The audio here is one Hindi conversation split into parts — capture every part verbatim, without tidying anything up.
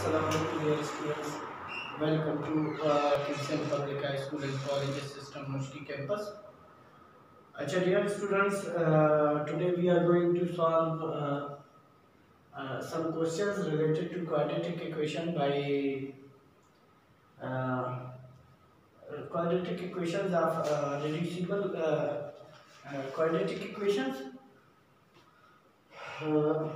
Assalamualaikum dear students. Welcome to uh, Kingston Public High School and Colleges System Mushti campus. अच्छा dear students, uh, today we are going to solve uh, uh, some questions related to quadratic equation by uh, quadratic equations of uh, reducible uh, uh, quadratic equations. Uh,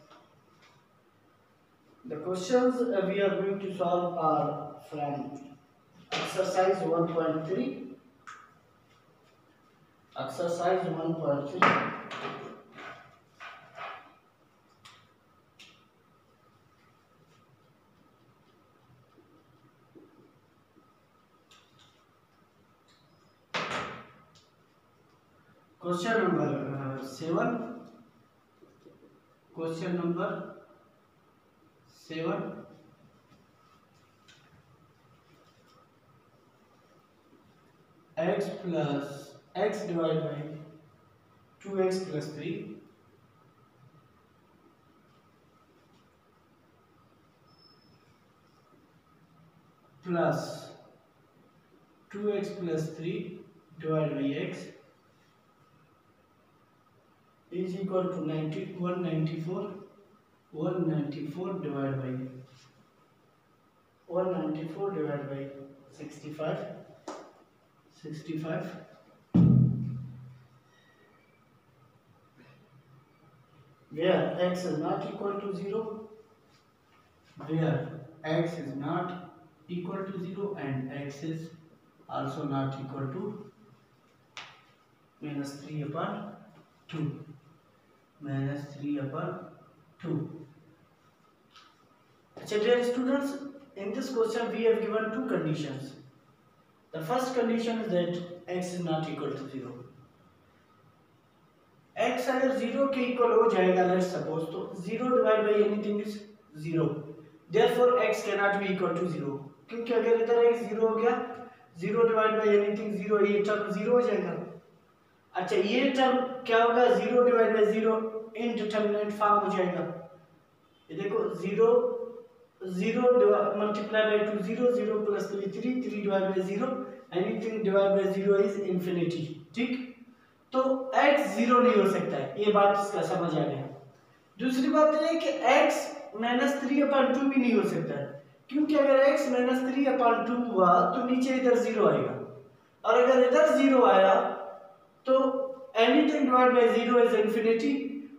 The questions uh, we are going to solve are from exercise one point three. Exercise one point three. Question number uh, seven. Question number seven. X plus x divided by two x plus three plus two x plus three divided by x is equal to ninety, one ninety-four. one ninety-four divided by one ninety-four divided by sixty-five. sixty-five. Where x is not equal to zero, where x is not equal to zero and x is also not equal to minus three upon two. Minus three upon two. So dear students, in this question we have given two conditions. The first condition is that x is not equal to zero. x अगर zero के equal हो जाएगा, let's suppose, तो zero divided by anything is zero. Therefore x cannot be equal to zero. क्योंकि अगर इधर x zero हो गया, zero divided by anything zero, ये term zero हो जाएगा. अच्छा ये term क्या होगा? zero divided by zero indeterminate form हो जाएगा. ये देखो zero zero multiplied by two, zero, zero plus three, three, three divided by zero, anything divided by zero is infinity. ठीक, तो x zero नहीं हो सकता है, ये बात इसका समझ आ गया. दूसरी बात ये है कि x minus three upon two भी नहीं हो सकता है, क्योंकि अगर x minus three upon two हुआ तो नीचे इधर zero आएगा, और अगर इधर zero आया तो anything divided by zero is infinity.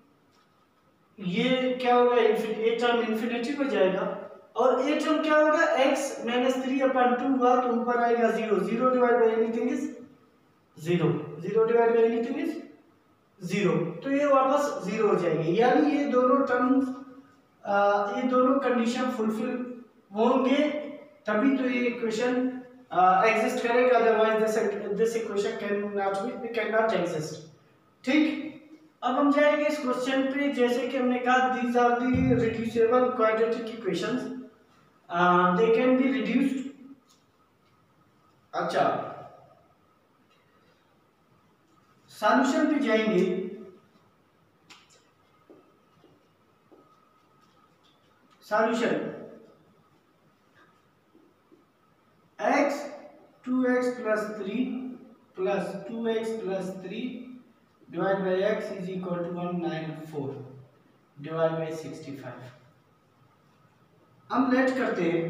ये क्या होगा? ये टर्म इन्फिनिटी हो जाएगा, और ये टर्म क्या होगा? x minus three upon two हुआ तो ऊपर आएगा zero. zero divided by anything is zero. zero divided by anything is zero. तो ये वापस zero हो जाएगी. यानी ये दोनों टर्म्स, ये दोनों कंडीशन फुलफिल होंगे तभी तो ये इक्वेशन एग्जिस्ट करेगा, otherwise this this equation can not be can not exist. ठीक, अब हम जाएंगे इस क्वेश्चन पे. जैसे कि हमने कहा, these are the reducible quadratic equations, they can be reduced. अच्छा, सॉल्यूशन पे जाएंगे. Solution x two x plus three plus two x plus three divided by x is equal to one ninety-four divided by sixty-five. हम लेट करते हैं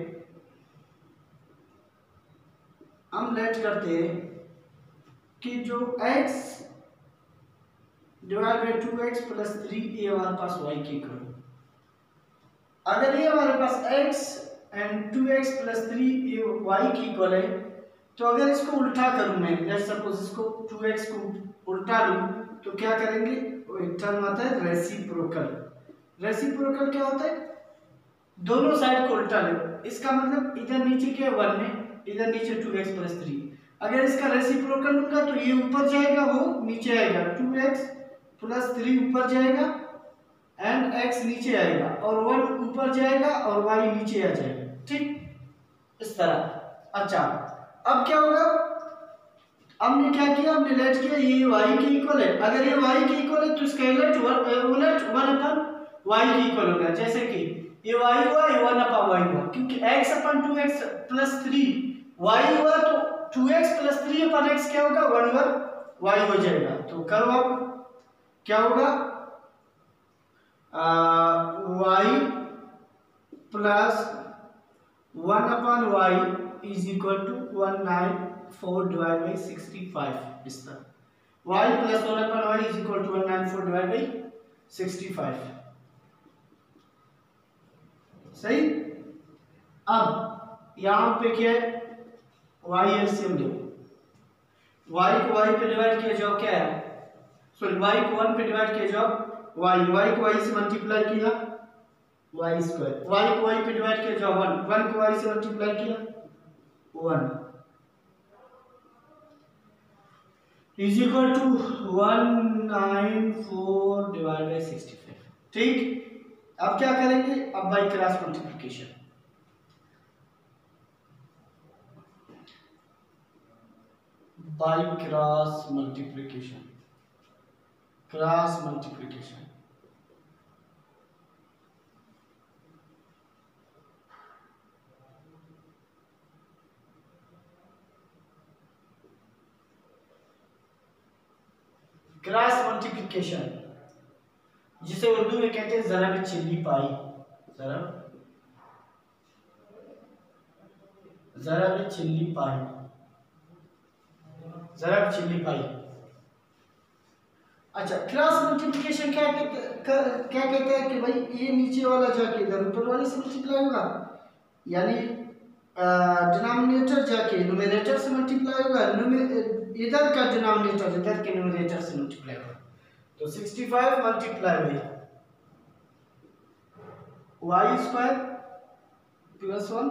हम लेट करते हैं कि जो x divide by two x plus three, ये हमारे पास y की इक्वल. अगर ये हमारे पास x and two x plus three ये y की इक्वल है, तो अगर इसको उल्टा करूं मैं, लेट्स सपोज इसको टू एक्स को उल्टा लूं, तो क्या करेंगे? वो एक टर्म आता है रेसिप्रोकल. रेसिप्रोकल क्या होता है? दोनों साइड को उल्टा लो. इसका मतलब इधर नीचे क्या वन है, इधर नीचे टू एक्स प्लस थ्री. अगर इसका रेसिप्रोकल लूंगा तो ये ऊपर जाएगा, वो नीचे आएगा. टू एक्स प्लस थ्री ऊपर जाएगा एंड x नीचे आएगा, और वन ऊपर जाएगा और y नीचे आ जाएगा. ठीक, इस तरह. अच्छा, अब क्या होगा? हमने क्या किया? हमने लेट किया, ये y के इक्वल है. अगर ये y के इक्वल है तो इसका उलट उलट वन अपन y के इक्वल होगा. जैसे कि ये y हुआ, ये वन अपन y हुआ. क्योंकि x upon two x plus three y हुआ तो two x plus three upon x क्या होगा वन ओवर वाई हो जाएगा। तो करो अब क्या होगा y plus one upon y is equal to one nine four divide by sixty five इस तरह y plus one upon y is equal to one nine four divide by sixty five. सही। अब यहां पे क्या है वाई एलसीएम लो वाई को वाई पे डिवाइड किया जाओ क्या है सॉरी वाई को वन पे डिवाइड किया जाओ वाई वाई को वाई से मल्टीप्लाई किया वाई स्क्वायर वाई को वाई पे डिवाइड किया जाओ वन वन को वाई से मल्टीप्लाई किया one is equal to one nine four divide by sixty five. ठीक। अब क्या करेंगे अब by cross multiplication by cross multiplication cross multiplication cross multiplication जिसे उर्दू में कहते हैं जरा भी चिल्ली पाई जरा जरा भी चिल्ली पाई जरा भी चिल्ली पाई। अच्छा क्रॉस मल्टीप्लिकेशन क्या कहते क्या कहते हैं कि भाई ये नीचे वाला जाके इधर ऊपर वाले से मल्टीप्लाई होगा यानी डिनोमिनेटर जाके न्यूमरेटर से मल्टीप्लाई होगा इधर का डिनोमिनेटर इधर के न्यूमरेटर से मल्टीप्लाई होगा। तो sixty five multiply by y square plus one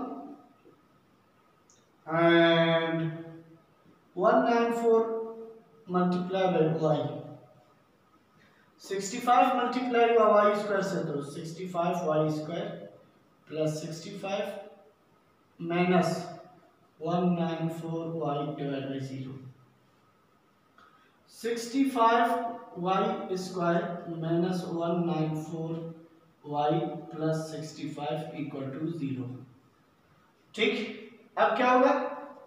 and one nine four multiply by y sixty five multiply हुआ वाई स्क्वायर से तो sixty five y square plus sixty five minus one nine four y divide by zero sixty five y square minus one nine four y plus sixty five equal to zero. ठीक। अब क्या होगा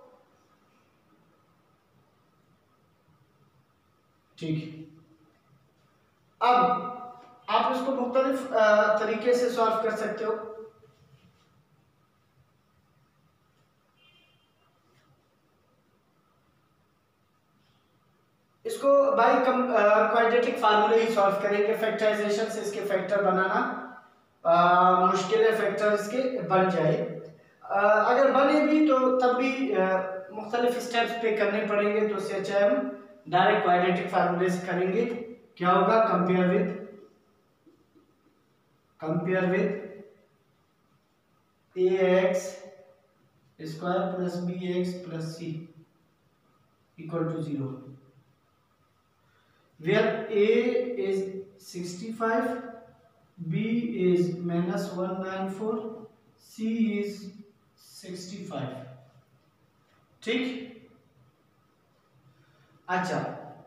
ठीक अब आप इसको मुख्तलिफ तरीके से सॉल्व कर सकते हो। इसको बाई क्वाड्रेटिक फार्मूले ही सॉल्व करेंगे। फैक्टराइजेशन से इसके फैक्टर बनाना आ, मुश्किल है फैक्टर इसके बन जाए आ, अगर बने भी तो तब भी मुख्तलिफ स्टेप्स पे करने पड़ेंगे तो उससे अच्छा हम डायरेक्ट क्वाड्रेटिक फार्मूले से करेंगे। क्या होगा compare with compare with a x square plus b x plus c equal to zero where a is sixty-five, b is minus one ninety-four, c is sixty-five। ठीक। अच्छा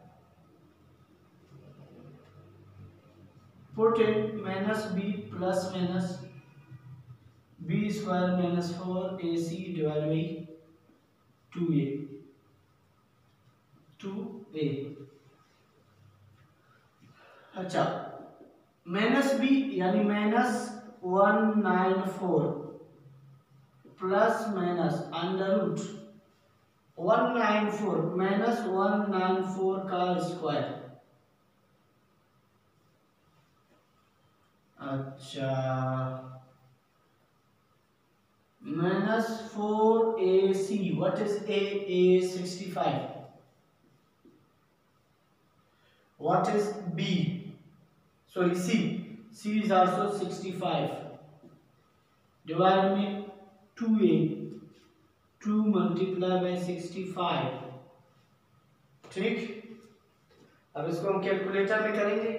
put in minus b plus minus b square minus four ac divided by two a two a। अच्छा माइनस बी यानी minus one nine four plus minus under root one nine four minus one nine four का स्क्वायर। अच्छा minus four a c what is a a sixty five what is b sorry c c is also sixty-five divide में two a two multiply by sixty-five। ठीक। अब इसको हम कैलकुलेटर में करेंगे।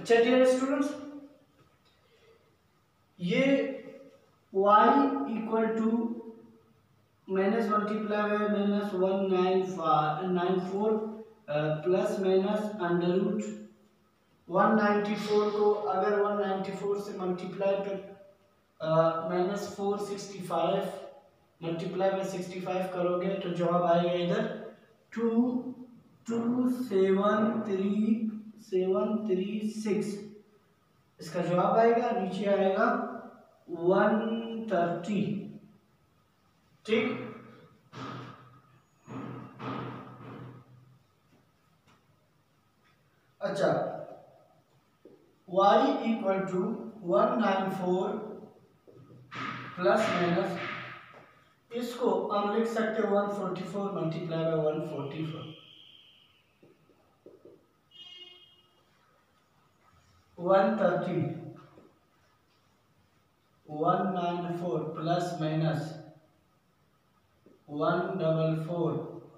अच्छा डियर स्टूडेंट्स, ये y equal to minus multiply by minus one nine four plus minus under root one ninety four को अगर वन नाइन्टी फोर से मल्टीप्लाई कर minus four sixty five multiply by sixty five करोगे तो जवाब आएगा इधर two two seven three seven three six. इसका जवाब आएगा, नीचे आएगा वन थर्टी। ठीक, अच्छा y equal to one nine four plus minus, इसको हम लिख सकते हैं one forty four multiply by one forty four, one thirty one nine four plus minus one double four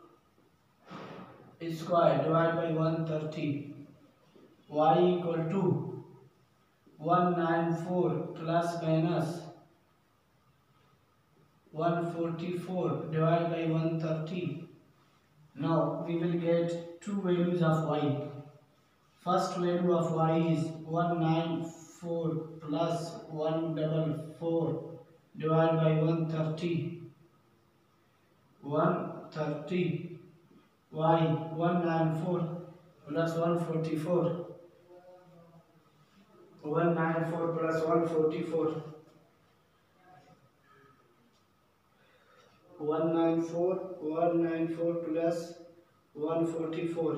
square divide by one thirty, y equal to one nine four plus minus one forty four divided by one thirty. Now we will get two values of y. First value of y is one nine four plus one double four divided by one thirty. one thirty y one nine four plus one forty four. one nine four plus one forty four. one nine four one nine four plus one forty four.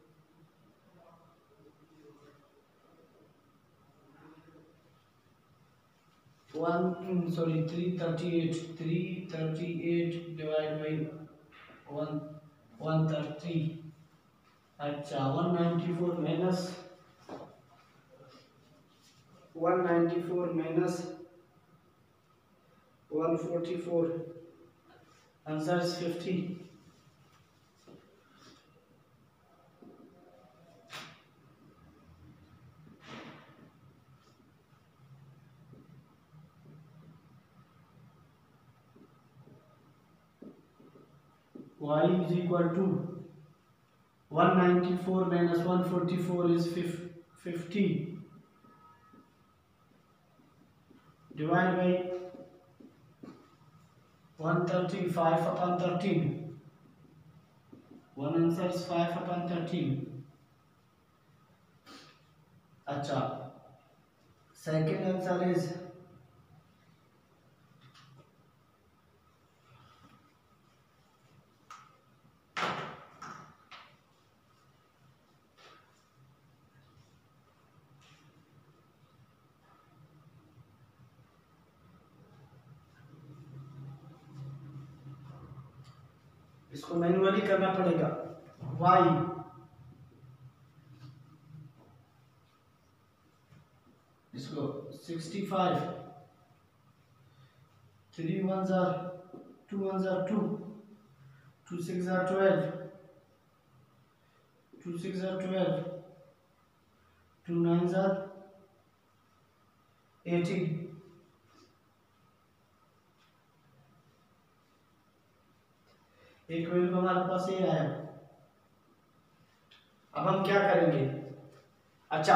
one sorry three thirty-eight three thirty-eight divided by one one thirty. अच्छा one ninety-four minus one ninety-four minus one forty-four, answer is fifty. Y is equal to one ninety-four minus one forty-four is fifty divided by one thirty-five upon thirteen. One answer is five upon thirteen. अच्छा, second answer is इसको मैन्युअली करना पड़ेगा। y इसको सिक्सटी फाइव, थ्री वन जार टू वन जार टू, टू सिक्स जार ट्वेल्व, टू सिक्स जार ट्वेल्व, टू नाइन जार एटीन। एक वैल्यू हमारे पास ये आया। अब हम क्या करेंगे? अच्छा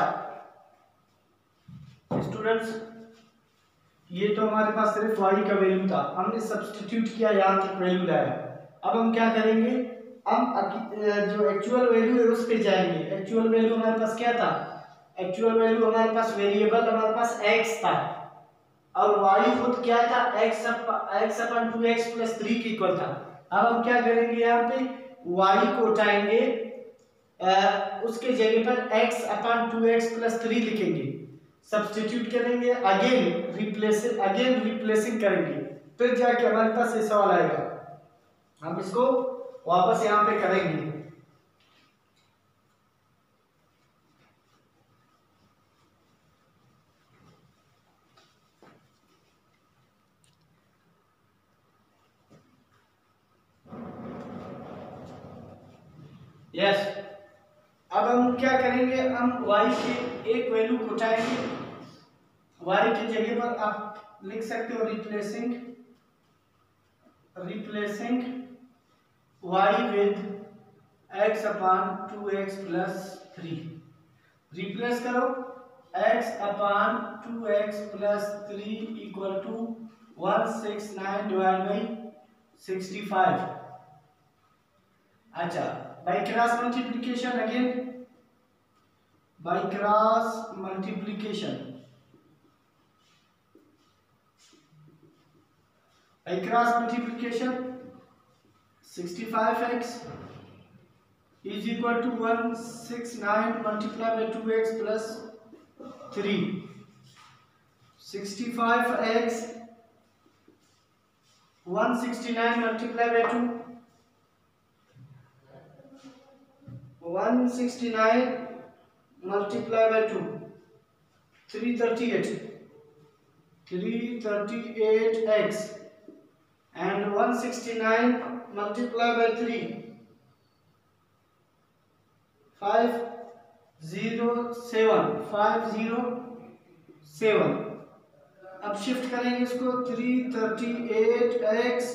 स्टूडेंट्स, ये तो हमारे पास सिर्फ y का वैल्यू था, हमने सब्स्टिट्यूट किया, यहाँ तक वैल्यू लाया। अब हम क्या करेंगे? हम जो एक्चुअल वैल्यू है उस पे जाएंगे। एक्चुअल वैल्यू हमारे पास क्या था? एक्चुअल वैल्यू हमारे पास वेरिएबल हमारे पास x था और y खुद क्या था? x x upon two x plus three के इक्वल था। अब हम क्या करेंगे? यहाँ पे y को उठाएंगे, उसके जगह पर x upon two x plus three लिखेंगे, सब्स्टिट्यूट करेंगे, अगेन रिप्लेसिंग अगेन रिप्लेसिंग करेंगे, फिर जाके हमारे पास ये सवाल आएगा। हम इसको वापस यहाँ पे करेंगे। Yes yes. अब हम क्या करेंगे, हम y के एक वैल्यू को उठाएंगे, y की जगह पर आप लिख सकते हो replacing replacing y with x upon two x plus three. Replace करो x upon two x plus three equal to one six nine divide by sixty five. अच्छा, by cross multiplication again, by cross multiplication by cross multiplication sixty-five x is equal to one sixty-nine multiplied by two x plus three. sixty-five x one sixty-nine multiplied by two, one sixty-nine multiplied by two, three thirty-eight, three thirty-eight x, and one sixty-nine multiplied by three, five zero seven, five zero seven। अब शिफ्ट करेंगे इसको, three thirty eight x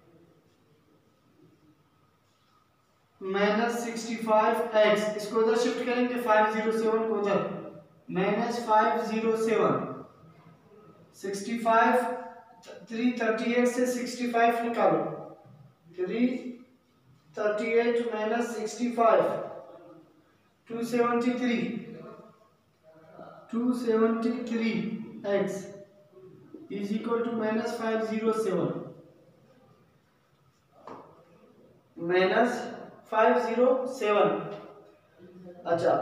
minus sixty five x, इसको उधर शिफ्ट करेंगे, फाइव जीरो सेवन को उधर minus five zero seven, sixty five, three thirty eight से सिक्सटी फाइव निकालो, three thirty eight minus sixty five, two seventy three, two seventy three x is equal to minus five zero seven, minus five zero seven. अच्छा,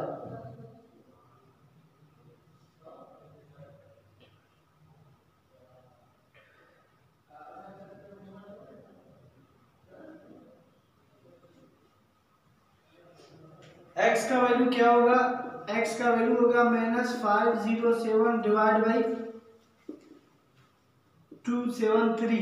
x का वैल्यू क्या होगा, x का वैल्यू होगा minus five zero seven divide by two seven three.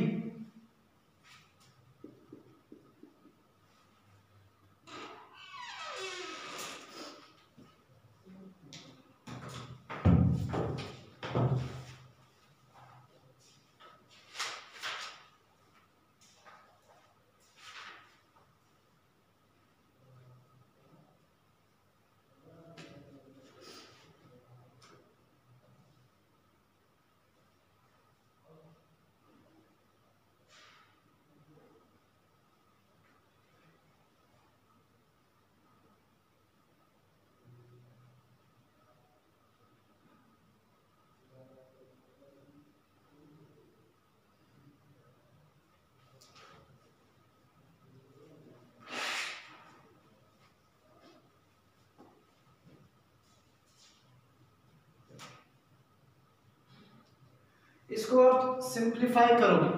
इसको आप सिंप्लीफाई करोगे,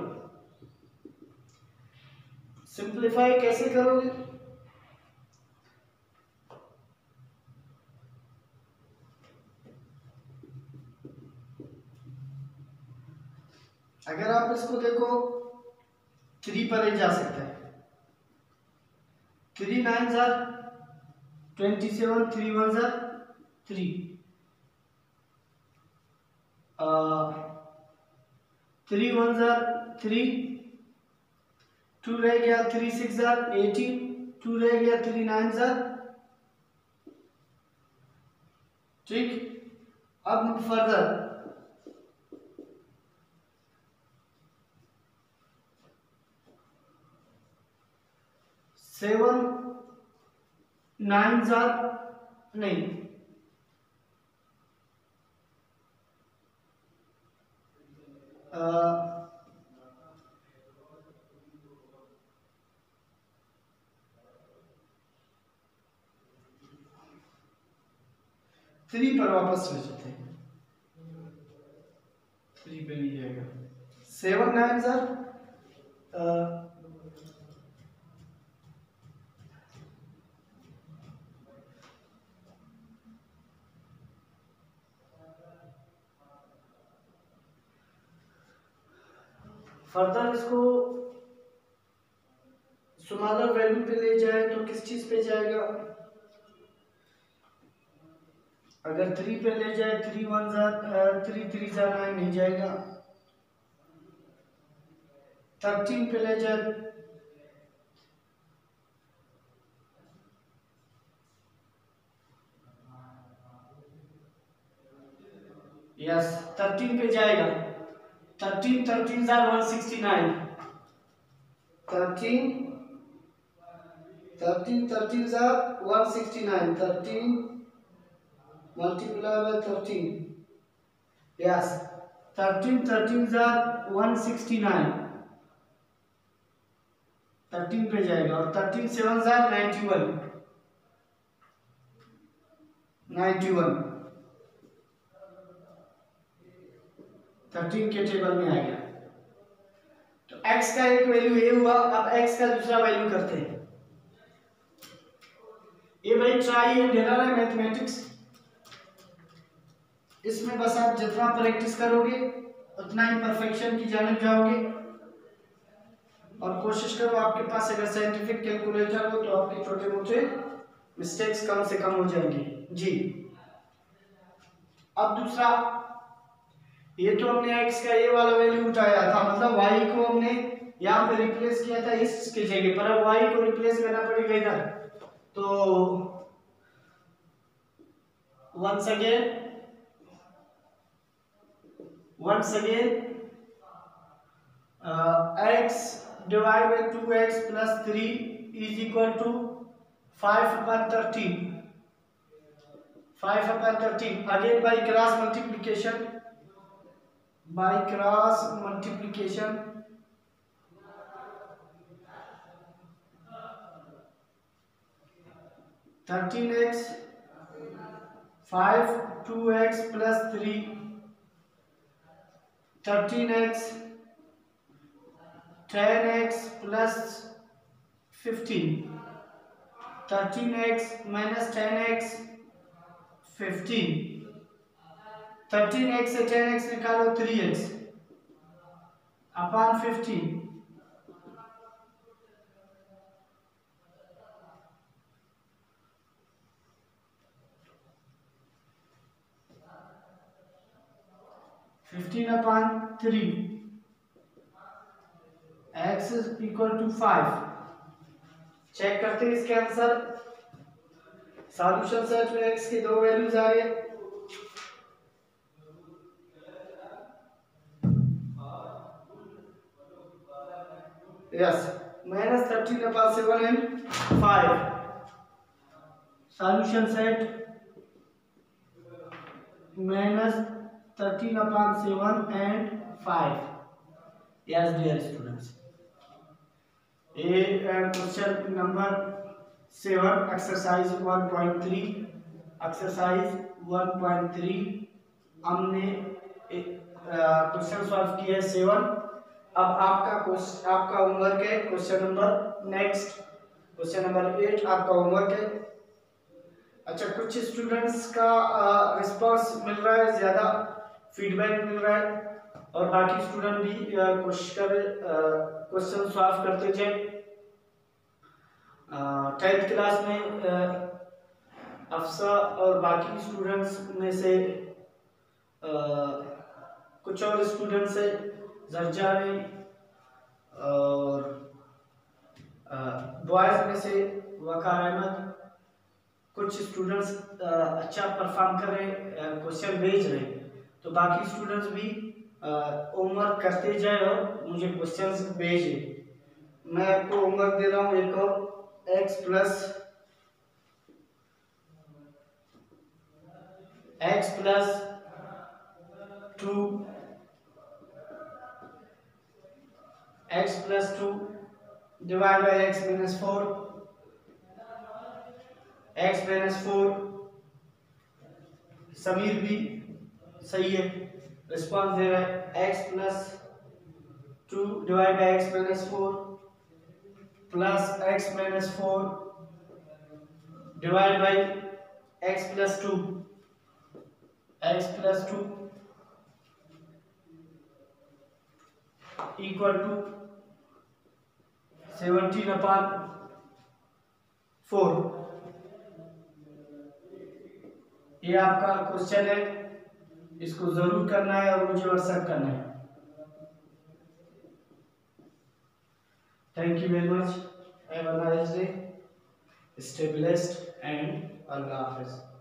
सिंप्लीफाई कैसे करोगे, अगर आप इसको देखो थ्री पर जा सकते हैं, थ्री नाइन जार ट्वेंटी सेवन, थ्री वन जार थ्री, थ्री वन जार थ्री, टू रह गया, थ्री सिक्स जार एटीन, टू रह गया, थ्री नाइन जार, ठीक। अब फर्दर सेवन नाइन जार नहीं, थ्री पर वापस ले जाते हैं, थ्री पे नहीं जाएगा, सेवन नाइन जार फर्दर इसको स्मॉलर वैल्यू पे ले जाए तो किस चीज पे जाएगा, अगर थ्री पे ले जाए, थ्री वन जार थ्री थ्री जार नाइन नहीं जाएगा। थर्टीन पे ले जाए, यस थर्टीन पे जाएगा। थर्टीन थर्टीन जार one sixty nine, thirteen thirteen thirteen जार one sixty nine, thirteen multiply by thirteen, yes thirteen thirteen जार वन सिक्सटी नाइन, थर्टीन पे जाएगा। और थर्टीन सेवन जार ninety one, ninety one thirteen के टेबल में आ गया। तो x का एक वैल्यू ये हुआ। अब x का दूसरा वैल्यू करते हैं। ये भाई ट्राई एंड एरर है मैथमेटिक्स, इसमें बस आप जितना प्रैक्टिस करोगे उतना ही परफेक्शन की जानिब जाओगे। और कोशिश करो आपके पास अगर साइंटिफिक कैलकुलेटर हो तो आपके छोटे मोटे मिस्टेक्स कम से कम हो जाएंगे जी। अब दूसरा, ये तो हमने x का ये वाला वैल्यू उठाया था, मतलब y को हमने यहाँ पे रिप्लेस किया था इसके जगह पर। अब y को रिप्लेस करना पड़ेगा इधर, तो once again once again uh, x divided by two x plus three is equal to five upon thirteen, five upon thirteen, again by cross multiplication, by cross multiplication thirteen x, five, two x plus three, thirteen x, ten x plus fifteen, thirteen x minus ten x fifteen, thirteen x से टेन एक्स निकालो three x upon fifteen, fifteen upon three, x is equal to five. Check करते हैं इसके आंसर। सॉल्यूशन सेट में एक्स की दो वैल्यूज आ गए। Yes, minus thirteen upon seven and five. Solution set minus thirteen upon seven and five. Yes dear students, ये question number seven exercise one point three, exercise one point three हमने क्वेश्चन सॉल्व किया है सेवन। अब आपका क्वेश्चन, आपका होमवर्क है question number next, question number eight आपका होमवर्क है। अच्छा, कुछ स्टूडेंट्स का रिस्पांस मिल रहा है, ज्यादा फीडबैक मिल रहा है, और बाकी स्टूडेंट भी कोशिश करें क्वेश्चन सॉल्व करते जाए। टेंथ क्लास में अफसा और बाकी स्टूडेंट्स में से आ, कुछ और स्टूडेंट्स है, जर्जा में, और बॉयज में से वकार अहमद, कुछ स्टूडेंट्स अच्छा परफॉर्म कर रहे हैं, क्वेश्चन भेज रहे हैं। तो बाकी स्टूडेंट्स भी होमवर्क करते जाए और मुझे क्वेश्चंस भेजें। मैं आपको होमवर्क दे रहा हूँ एक और, x plus x plus two, x plus two divide by x minus four, x minus four. Sameer भी सही है, रिस्पॉन्स दे रहा है। X plus two divide by x minus four plus x minus four divide by x plus two, x plus two equal to seventeen upon four. ये आपका क्वेश्चन है, इसको जरूर करना है और मुझे व्हाट्सएप करना है। Thank you very much, have a nice day, stay blessed and अल्लाह हाफिज।